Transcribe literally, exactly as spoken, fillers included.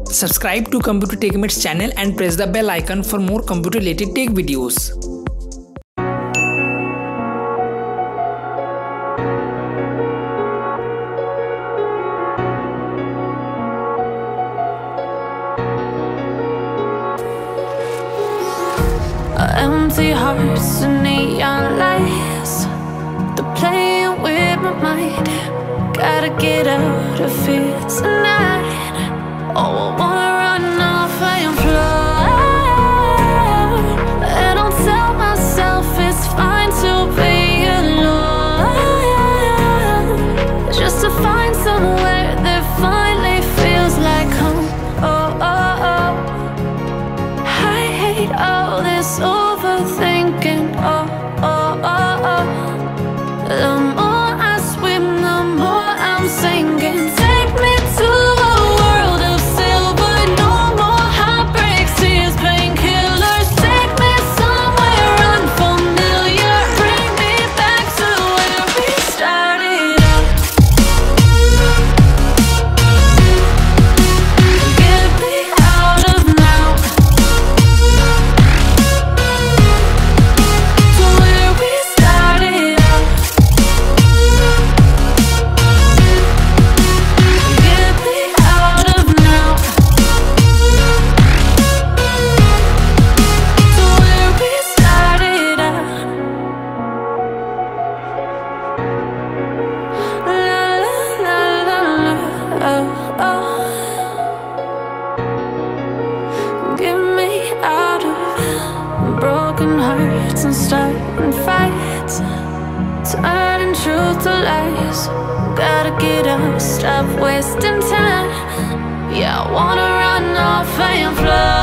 Subscribe to Computer TechMates channel and press the bell icon for more computer related tech videos. Empty hearts and neon lights, they're playing with my mind. Gotta get out of here tonight. Oh, I wanna run off and fly, and I'll tell myself it's fine to be alone, just to find somewhere that finally feels like home. Oh, oh, oh. I hate all this overthinking. Oh, oh, oh, oh. The more I swim, the more I'm sinking. Take me to a world of silver. No more heartbreaks, tears, painkillers. Take me somewhere unfamiliar. Bring me back to where we started out. Get me out of now, to where we started out. Get me out of now, to where we started out. La la la la la, oh, oh. Get me out of broken hearts and starting fights, turning truth to lies. Gotta get up, stop wasting time. Yeah, I wanna run off and fly.